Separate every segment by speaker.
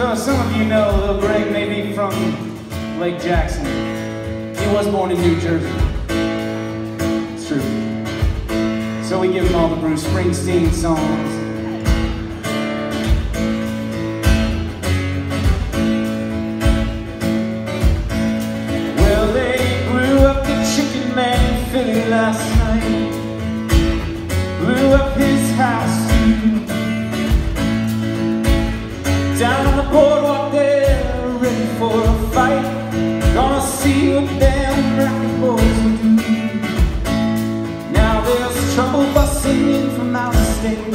Speaker 1: So some of you know Lil Greg may be from Lake Jackson. He was born in New Jersey. It's true. So we give him all the Bruce Springsteen songs. Well, they blew up the Chicken Man in Philly last night. Blew up his house too. Down on the boardwalk there, ready for a fight. Gonna see what them rowdy boys will do. Now there's trouble busting in from out of state,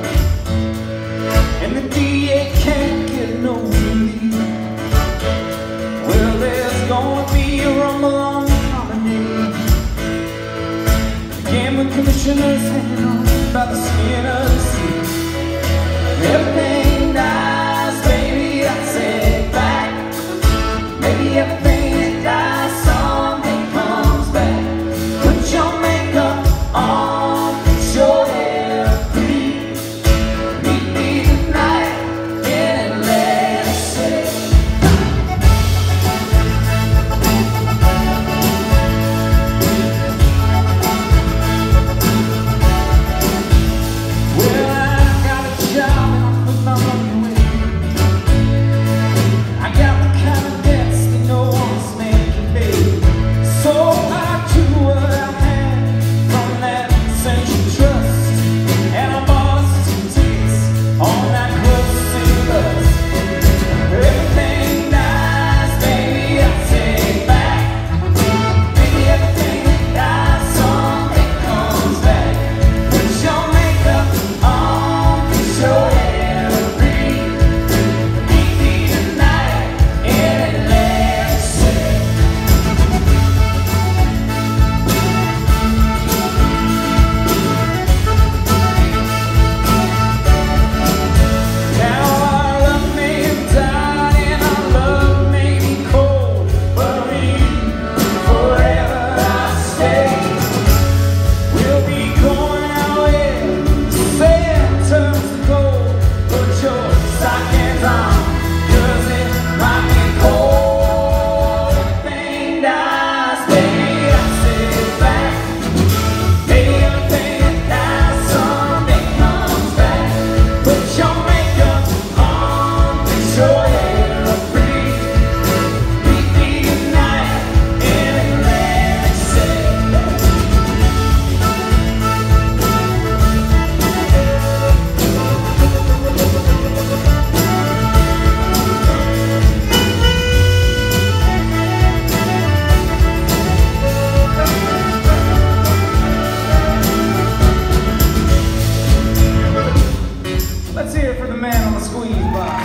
Speaker 1: and the DA can't get no relief. Well, there's gonna be a rumble on the promenade. The gambling commissioner's hanging on by the skin of the seat. Everything dies, baby, I take back. Maybe everything that dies someday comes back. Put your makeup on, put your hair free. Meet me tonight in Atlantic City. Well, I got a job and I put my money away. I got the kind of debts that no honest man can pay. So I took what I had from that Central Trust, and I bought us 2 tickets on that close to us. Everything dies, baby, I take back. Maybe everything that dies someday comes back. Put your makeup on, put your hair free. Meet me tonight in Atlantic City. Now our love may have died and our love may be cold, but forever I stay. We'll be going out where the sand turns to gold. Put your stockings on, 'cause it might be cold. Everything dies, baby, I sit back. Maybe everything that dies someday comes back. Put your makeup on, put your hair free. Meet me tonight in Atlantic City. Let's hear it for the man on the squeeze box.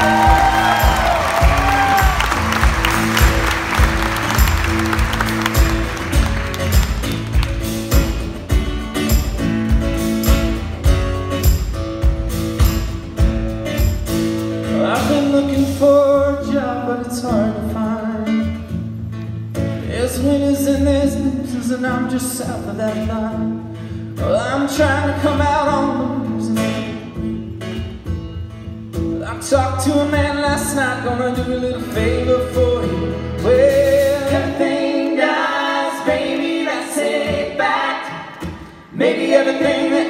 Speaker 1: Well, I've been looking for a job, but it's hard to find. There's winners and there's losers, and I'm just south of that line. Well, I'm trying to come out on the losing end. I talked to a man last night, gonna do a little favor for you. Well, everything dies, baby, let's take it back. Maybe everything that